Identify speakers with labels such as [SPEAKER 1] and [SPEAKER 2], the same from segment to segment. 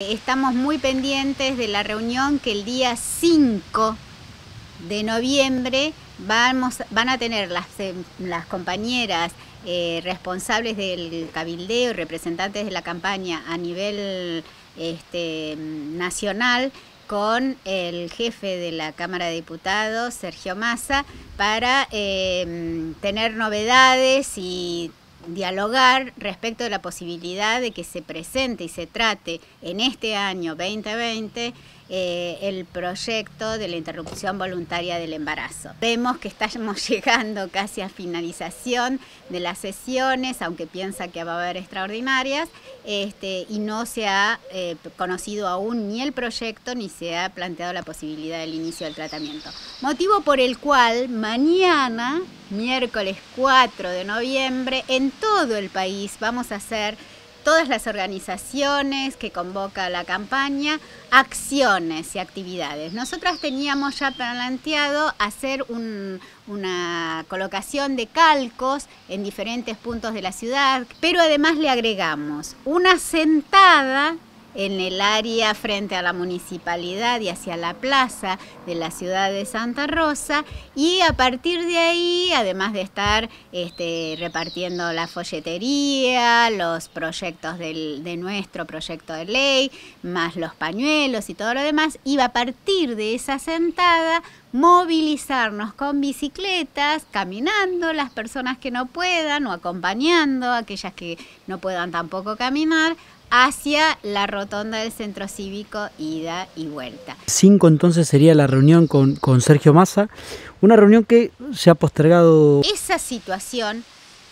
[SPEAKER 1] Estamos muy pendientes de la reunión que el día 5 de noviembre van a tener las compañeras responsables del cabildeo y representantes de la campaña a nivel nacional con el jefe de la Cámara de Diputados, Sergio Massa, para tener novedades y dialogar respecto de la posibilidad de que se presente y se trate en este año 2020 el proyecto de la interrupción voluntaria del embarazo. Vemos que estamos llegando casi a finalización de las sesiones, aunque piensa que va a haber extraordinarias, y no se ha conocido aún ni el proyecto ni se ha planteado la posibilidad del inicio del tratamiento. Motivo por el cual mañana, miércoles 4 de noviembre, en todo el país vamos a hacer todas las organizaciones que convoca la campaña, acciones y actividades. Nosotras teníamos ya planteado hacer una colocación de calcos en diferentes puntos de la ciudad, pero además le agregamos una sentada en el área frente a la municipalidad y hacia la plaza de la ciudad de Santa Rosa, y a partir de ahí, además de estar repartiendo la folletería, los proyectos de nuestro proyecto de ley, más los pañuelos y todo lo demás, iba a partir de esa sentada movilizarnos con bicicletas, caminando las personas que no puedan o acompañando a aquellas que no puedan tampoco caminar, hacia la rotonda del centro cívico, ida y vuelta.
[SPEAKER 2] 5 entonces sería la reunión con Sergio Massa, una reunión que se ha postergado.
[SPEAKER 1] Esa situación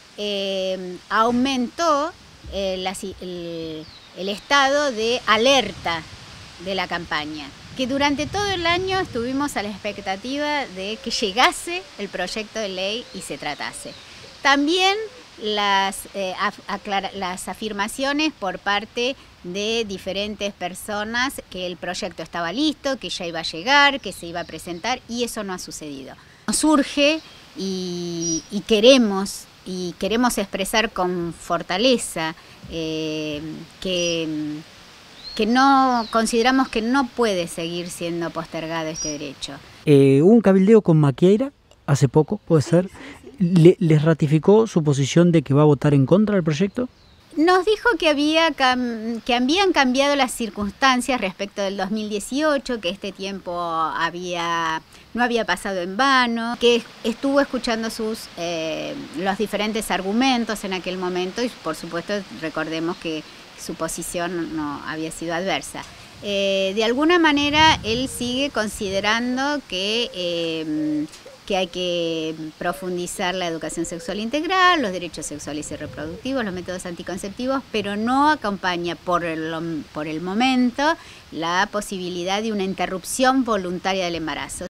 [SPEAKER 1] aumentó el estado de alerta de la campaña, que durante todo el año estuvimos a la expectativa de que llegase el proyecto de ley y se tratase. También las afirmaciones por parte de diferentes personas que el proyecto estaba listo, que ya iba a llegar, que se iba a presentar, y eso no ha sucedido. Nos urge y queremos expresar con fortaleza que no consideramos que no puede seguir siendo postergado este derecho.
[SPEAKER 2] Hubo un cabildeo con Maquieira hace poco, ¿puede ser? ¿Les ratificó su posición de que va a votar en contra del proyecto?
[SPEAKER 1] Nos dijo que habían cambiado las circunstancias respecto del 2018, que este tiempo no había pasado en vano, que estuvo escuchando los diferentes argumentos en aquel momento, y por supuesto recordemos que su posición no había sido adversa. De alguna manera él sigue considerando que hay que profundizar la educación sexual integral, los derechos sexuales y reproductivos, los métodos anticonceptivos, pero no acompaña por el momento la posibilidad de una interrupción voluntaria del embarazo.